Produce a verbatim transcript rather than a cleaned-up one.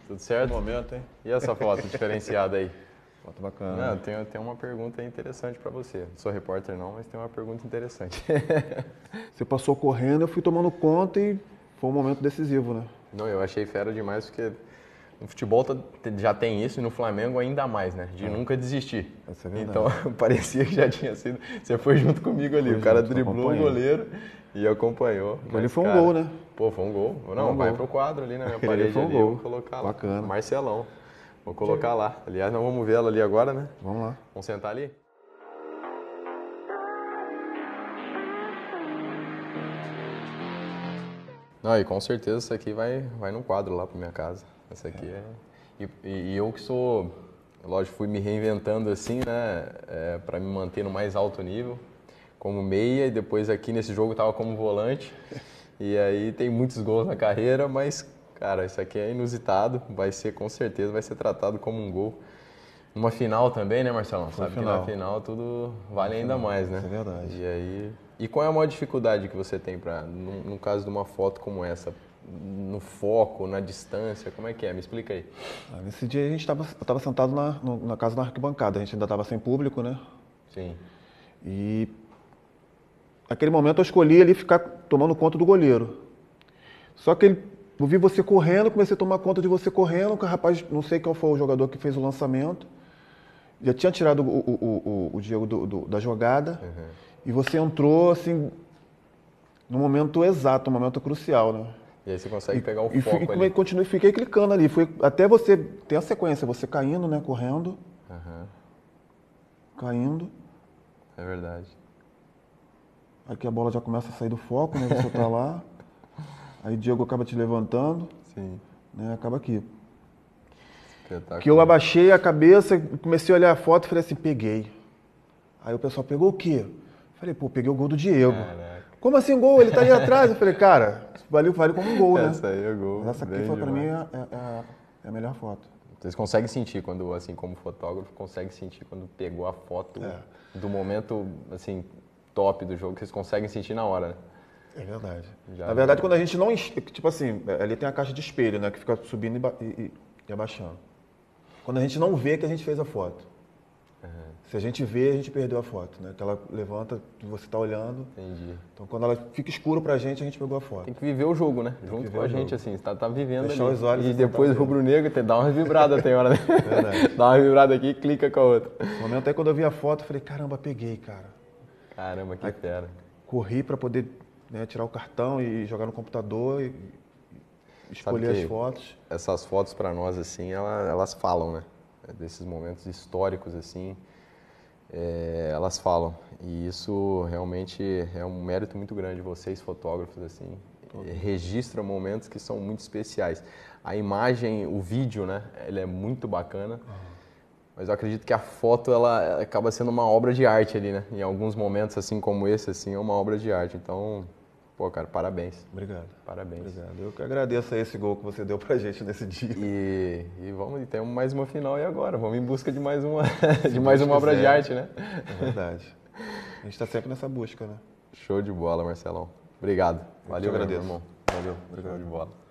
Tudo certo? No momento, hein? E essa foto diferenciada aí? Foto bacana. Não, eu tenho, tenho uma pergunta interessante para você. Não sou repórter não, mas tem uma pergunta interessante. Você passou correndo, eu fui tomando conta e foi um momento decisivo, né? Não, eu achei fera demais porque no futebol tá- já tem isso e no Flamengo ainda mais, né? De É. nunca desistir. Essa é verdade. Então parecia que já tinha sido. Você foi junto comigo ali. Foi o cara junto, driblou o acompanhei. goleiro e acompanhou. Ali Mas, foi um cara, gol, né? Pô, foi um gol. Não, um vai gol. pro quadro ali na minha Aquele parede foi um ali. gol. Eu vou colocar lá. Bacana. Marcelão. Vou colocar lá. Aliás, nós vamos vê-la ali agora, né? Vamos lá. Vamos sentar ali? Não, e com certeza isso aqui vai, vai num quadro lá pra minha casa. Essa aqui é... E, e eu que sou, lógico, fui me reinventando assim, né, é, para me manter no mais alto nível, como meia, e depois aqui nesse jogo eu tava como volante. E aí tem muitos gols na carreira, mas, cara, isso aqui é inusitado, vai ser, com certeza, vai ser tratado como um gol. Numa final também, né, Marcelão? Foi Sabe final. que na final tudo vale ainda mais, né? Isso é verdade. E aí... E qual é a maior dificuldade que você tem para, no, no caso de uma foto como essa, no foco, na distância, como é que é? Me explica aí. Ah, nesse dia a gente tava, eu estava sentado na, no- na casa da arquibancada, a gente ainda estava sem público, né? Sim. E naquele momento eu escolhi ali ficar tomando conta do goleiro. Só que ele, eu vi você correndo, comecei a tomar conta de você correndo, que o rapaz, não sei qual foi o jogador que fez o lançamento, já tinha tirado o, o, o, o Diego do, do, da jogada, Uhum. e você entrou assim, no momento exato, no momento crucial, né? E aí você consegue pegar o E, foco fui, ali. e continuei, fiquei clicando ali, foi até você ter a sequência, você caindo, né, correndo, Uhum. caindo, É verdade. aí que a bola já começa a sair do foco, né, você tá lá, aí o Diego acaba te levantando, Sim. né, acaba aqui. Espetáculo. Que eu abaixei a cabeça, comecei a olhar a foto e falei assim, peguei. Aí o pessoal, pegou o quê? Falei, pô, peguei o gol do Diego. Caraca. Como assim gol? Ele tá ali atrás. Eu falei, cara, valeu, valeu como um gol, né? Essa aí é gol. Mas essa aqui bem foi pra mim demais. é, é- é a melhor foto. Vocês conseguem sentir quando, assim, como fotógrafo, consegue sentir quando pegou a foto É. do momento, assim, top do jogo, que vocês conseguem sentir na hora, né? É verdade. Já Na verdade, quando a gente não... enx- Tipo assim, ali tem a caixa de espelho, né? Que fica subindo e, ba- e- e- e abaixando. Quando a gente não vê que a gente fez a foto. Se a gente vê, a gente perdeu a foto, né? Que ela levanta, você tá olhando. Entendi. Então, quando ela fica escuro pra gente, a gente pegou a foto. Tem que viver o jogo, né? Junto viver com a o gente, jogo. assim, você tá, tá vivendo Fechar ali. os olhos E e depois o sentar rubro-negro tem- dá uma vibrada, tem hora, né? Verdade. Dá uma vibrada aqui e clica com a outra. No momento aí, quando eu vi a foto, eu falei, caramba, peguei, cara. Caramba, que Aí- fera. Corri pra poder, né, tirar o cartão e jogar no computador e e escolher que- as fotos. Essas fotos pra nós, assim, ela- elas falam, né? Desses momentos históricos, assim, é, elas falam. E isso realmente é um mérito muito grande de vocês, fotógrafos, assim. É, registra momentos que são muito especiais. A imagem, o vídeo, né? Ele é muito bacana. Mas eu acredito que a foto, ela, ela acaba sendo uma obra de arte ali, né? Em alguns momentos, assim como esse, assim, é uma obra de arte. Então, pô, cara, parabéns. Obrigado. Parabéns. Obrigado. Eu que agradeço aí esse gol que você deu pra gente nesse dia. E, e vamos, e temos mais uma final e agora? Vamos em busca de mais uma, de mais Deus uma obra de quiser. arte, né? É verdade. A gente tá sempre nessa busca, né? Show de bola, Marcelão. Obrigado. Eu Valeu, te meu agradeço. irmão. Valeu. Obrigado. Show de bola.